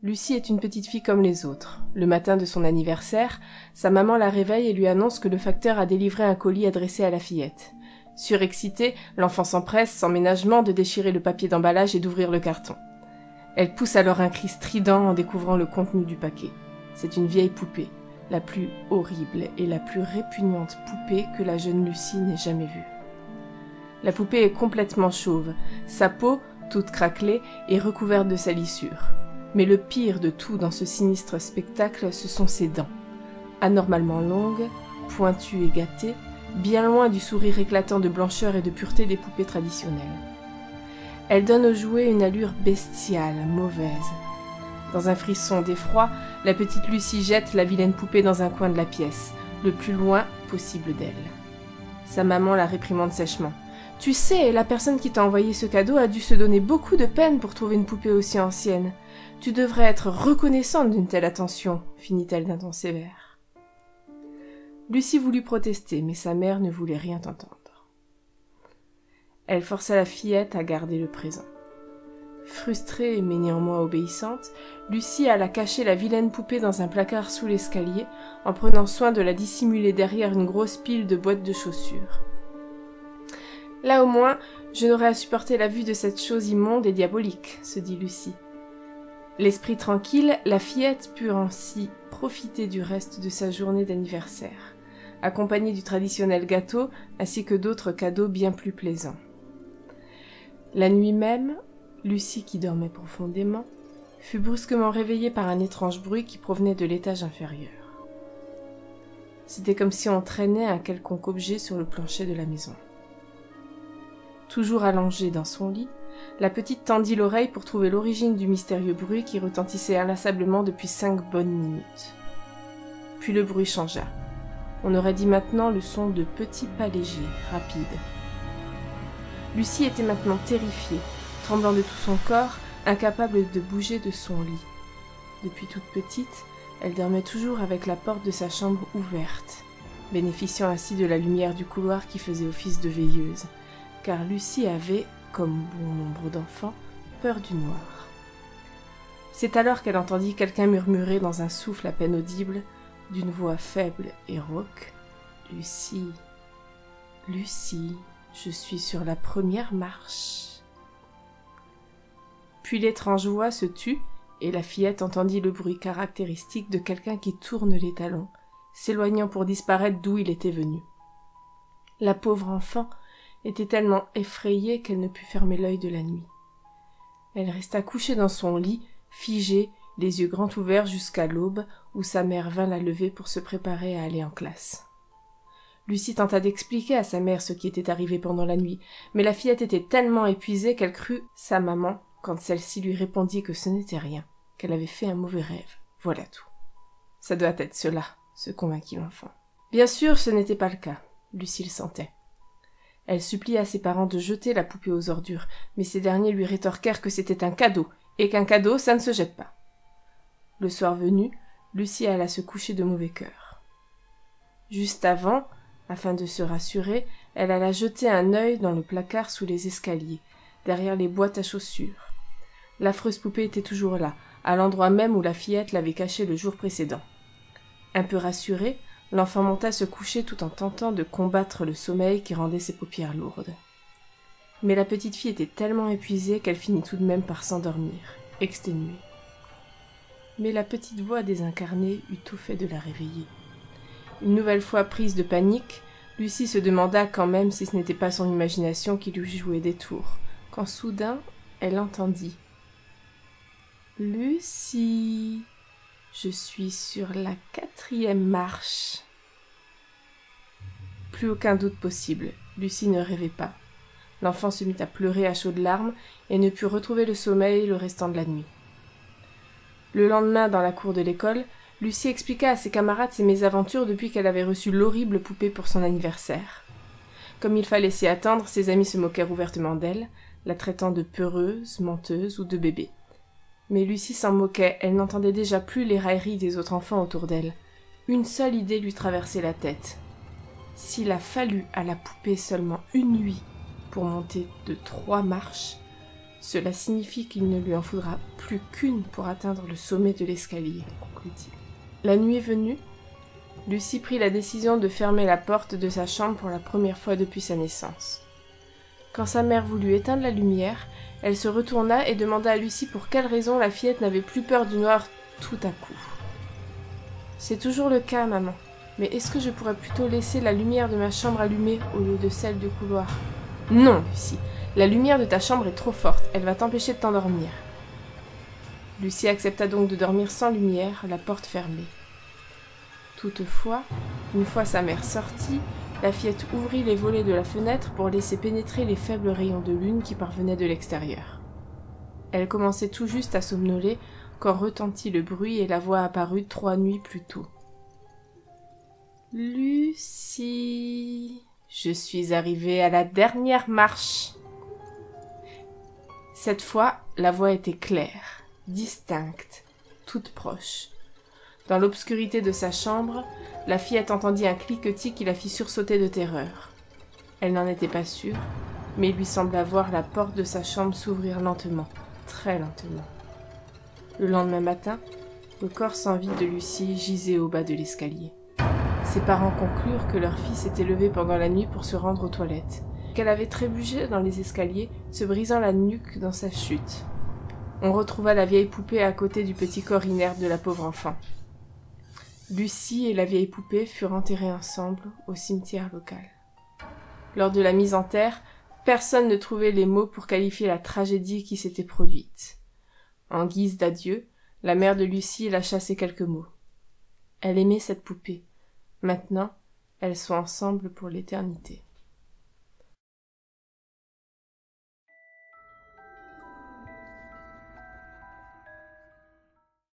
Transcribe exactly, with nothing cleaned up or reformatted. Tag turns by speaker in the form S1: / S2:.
S1: Lucie est une petite fille comme les autres. Le matin de son anniversaire, sa maman la réveille et lui annonce que le facteur a délivré un colis adressé à la fillette. Surexcitée, l'enfant s'empresse, sans ménagement, de déchirer le papier d'emballage et d'ouvrir le carton. Elle pousse alors un cri strident en découvrant le contenu du paquet. C'est une vieille poupée, la plus horrible et la plus répugnante poupée que la jeune Lucie n'ait jamais vue. La poupée est complètement chauve, sa peau, toute craquelée, est recouverte de salissures. Mais le pire de tout dans ce sinistre spectacle, ce sont ses dents. Anormalement longues, pointues et gâtées, bien loin du sourire éclatant de blancheur et de pureté des poupées traditionnelles. Elle donne au jouet une allure bestiale, mauvaise. Dans un frisson d'effroi, la petite Lucie jette la vilaine poupée dans un coin de la pièce, le plus loin possible d'elle. Sa maman la réprimande sèchement. « Tu sais, la personne qui t'a envoyé ce cadeau a dû se donner beaucoup de peine pour trouver une poupée aussi ancienne. Tu devrais être reconnaissante d'une telle attention, finit-elle d'un ton sévère. » Lucie voulut protester, mais sa mère ne voulait rien entendre. Elle força la fillette à garder le présent. Frustrée, mais néanmoins obéissante, Lucie alla cacher la vilaine poupée dans un placard sous l'escalier, en prenant soin de la dissimuler derrière une grosse pile de boîtes de chaussures. Là au moins, je n'aurai à supporter la vue de cette chose immonde et diabolique, se dit Lucie. L'esprit tranquille, la fillette put ainsi profiter du reste de sa journée d'anniversaire, accompagnée du traditionnel gâteau ainsi que d'autres cadeaux bien plus plaisants. La nuit même, Lucie, qui dormait profondément, fut brusquement réveillée par un étrange bruit qui provenait de l'étage inférieur. C'était comme si on traînait un quelconque objet sur le plancher de la maison. Toujours allongée dans son lit, la petite tendit l'oreille pour trouver l'origine du mystérieux bruit qui retentissait inlassablement depuis cinq bonnes minutes. Puis le bruit changea. On aurait dit maintenant le son de petits pas légers, rapides. Lucie était maintenant terrifiée, tremblant de tout son corps, incapable de bouger de son lit. Depuis toute petite, elle dormait toujours avec la porte de sa chambre ouverte, bénéficiant ainsi de la lumière du couloir qui faisait office de veilleuse, car Lucie avait, comme bon nombre d'enfants, peur du noir. C'est alors qu'elle entendit quelqu'un murmurer dans un souffle à peine audible, d'une voix faible et rauque, « Lucie, Lucie, je suis sur la première marche. » Puis l'étrange voix se tut, et la fillette entendit le bruit caractéristique de quelqu'un qui tourne les talons, s'éloignant pour disparaître d'où il était venu. La pauvre enfant était tellement effrayée qu'elle ne put fermer l'œil de la nuit. Elle resta couchée dans son lit, figée, les yeux grands ouverts jusqu'à l'aube, où sa mère vint la lever pour se préparer à aller en classe. Lucie tenta d'expliquer à sa mère ce qui était arrivé pendant la nuit, mais la fillette était tellement épuisée qu'elle crut sa maman quand celle-ci lui répondit que ce n'était rien, qu'elle avait fait un mauvais rêve. Voilà tout. Ça doit être cela, se convainquit l'enfant. Bien sûr, ce n'était pas le cas. Lucie le sentait. Elle supplia ses parents de jeter la poupée aux ordures, mais ces derniers lui rétorquèrent que c'était un cadeau, et qu'un cadeau, ça ne se jette pas. Le soir venu, Lucie alla se coucher de mauvais cœur. Juste avant, afin de se rassurer, elle alla jeter un œil dans le placard sous les escaliers, derrière les boîtes à chaussures. L'affreuse poupée était toujours là, à l'endroit même où la fillette l'avait cachée le jour précédent. Un peu rassurée, l'enfant monta se coucher tout en tentant de combattre le sommeil qui rendait ses paupières lourdes. Mais la petite fille était tellement épuisée qu'elle finit tout de même par s'endormir, exténuée. Mais la petite voix désincarnée eut tout fait de la réveiller. Une nouvelle fois prise de panique, Lucie se demanda quand même si ce n'était pas son imagination qui lui jouait des tours, quand soudain elle entendit « Lucie, je suis sur la quatrième marche. » Plus aucun doute possible, Lucie ne rêvait pas. L'enfant se mit à pleurer à chaudes larmes et ne put retrouver le sommeil le restant de la nuit. Le lendemain, dans la cour de l'école, Lucie expliqua à ses camarades ses mésaventures depuis qu'elle avait reçu l'horrible poupée pour son anniversaire. Comme il fallait s'y attendre, ses amis se moquèrent ouvertement d'elle, la traitant de peureuse, menteuse ou de bébé. Mais Lucie s'en moquait, elle n'entendait déjà plus les railleries des autres enfants autour d'elle. Une seule idée lui traversait la tête. S'il a fallu à la poupée seulement une nuit pour monter de trois marches, Cela signifie qu'il ne lui en faudra plus qu'une pour atteindre le sommet de l'escalier, conclut-il. La nuit venue, Lucie prit la décision de fermer la porte de sa chambre pour la première fois depuis sa naissance. Quand sa mère voulut éteindre la lumière, elle se retourna et demanda à Lucie pour quelle raison la fillette n'avait plus peur du noir tout à coup. « C'est toujours le cas, maman. Mais est-ce que je pourrais plutôt laisser la lumière de ma chambre allumée au lieu de celle du couloir ?»« Non, Lucie. La lumière de ta chambre est trop forte. Elle va t'empêcher de t'endormir. » Lucie accepta donc de dormir sans lumière, la porte fermée. Toutefois, une fois sa mère sortie, la fillette ouvrit les volets de la fenêtre pour laisser pénétrer les faibles rayons de lune qui parvenaient de l'extérieur. Elle commençait tout juste à somnoler quand retentit le bruit et la voix apparut trois nuits plus tôt. « Lucie, je suis arrivée à la dernière marche. » Cette fois, la voix était claire, distincte, toute proche. Dans l'obscurité de sa chambre, la fillette entendit un cliquetis qui la fit sursauter de terreur. Elle n'en était pas sûre, mais il lui sembla voir la porte de sa chambre s'ouvrir lentement, très lentement. Le lendemain matin, le corps sans vie de Lucie gisait au bas de l'escalier. Ses parents conclurent que leur fille s'était levée pendant la nuit pour se rendre aux toilettes, qu'elle avait trébuché dans les escaliers, se brisant la nuque dans sa chute. On retrouva la vieille poupée à côté du petit corps inerte de la pauvre enfant. Lucie et la vieille poupée furent enterrées ensemble au cimetière local. Lors de la mise en terre, personne ne trouvait les mots pour qualifier la tragédie qui s'était produite. En guise d'adieu, la mère de Lucie lâcha ces quelques mots. Elle aimait cette poupée. Maintenant, elles sont ensemble pour l'éternité.